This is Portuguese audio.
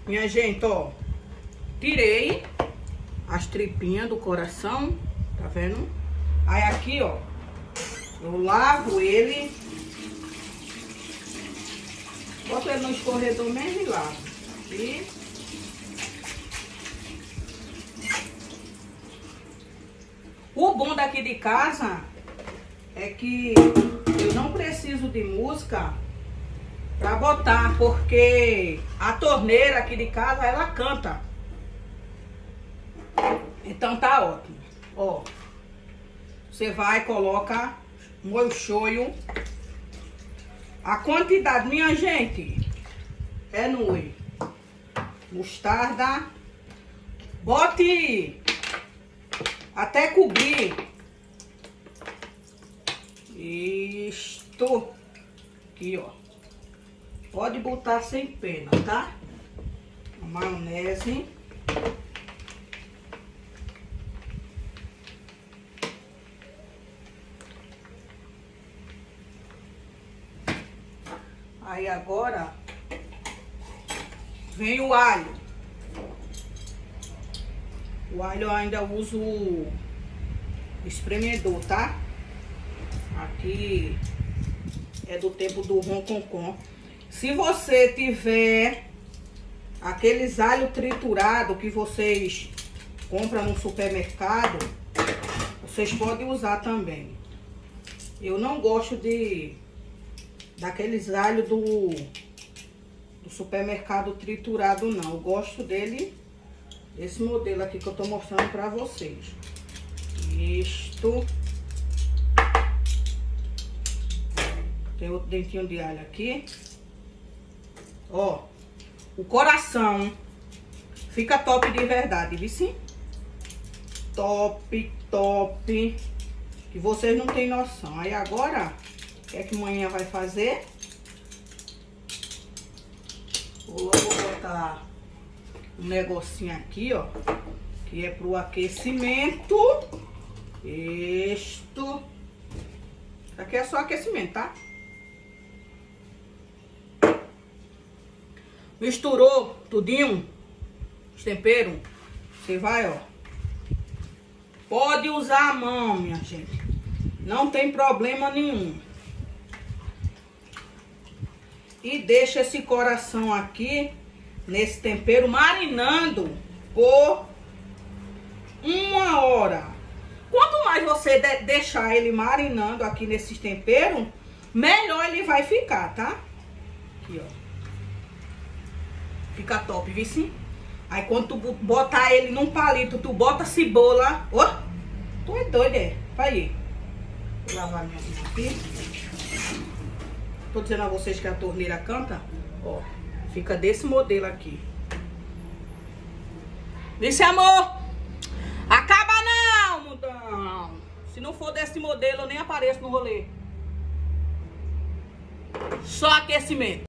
Minha gente, ó, tirei as tripinhas do coração, tá vendo? Aí aqui, ó, eu lavo ele, boto ele no escorredor mesmo e lavo. E o bom daqui de casa é que eu não preciso de música pra botar, porque a torneira aqui de casa, ela canta. Então tá ótimo. Ó, você vai e coloca molho shoyu. A quantidade, minha gente, é nui. Mostarda. Bote até cobrir. Isto. Aqui, ó. Pode botar sem pena, tá? A maionese. Aí agora vem o alho. O alho eu ainda uso o espremedor, tá? Aqui é do tempo do ronconcon. Se você tiver aqueles alho triturado que vocês compram no supermercado, vocês podem usar também. Eu não gosto daqueles alho do supermercado triturado, não. Eu gosto dele, esse modelo aqui que eu tô mostrando pra vocês. Isto. Tem outro dentinho de alho aqui. Ó, o coração fica top de verdade, viu sim? Top, top. Que vocês não tem noção. Aí agora, o que é que manhã vai fazer? Vou botar um negocinho aqui, ó, que é pro aquecimento. Isto. Aqui é só aquecimento, tá? Misturou tudinho, os temperos, você vai, ó. Pode usar a mão, minha gente. Não tem problema nenhum. E deixa esse coração aqui, nesse tempero, marinando por 1 hora. Quanto mais você deixar ele marinando aqui nesse tempero, melhor ele vai ficar, tá? Aqui, ó. Fica top, viu sim? Aí quando tu botar ele num palito, tu bota cebola. Ó, tu é doido, é? Vai aí. Vou lavar minha mão aqui. Tô dizendo a vocês que a torneira canta. Ó, fica desse modelo aqui. Vice, amor? Acaba não, mundão. Se não for desse modelo, eu nem apareço no rolê. Só aquecimento.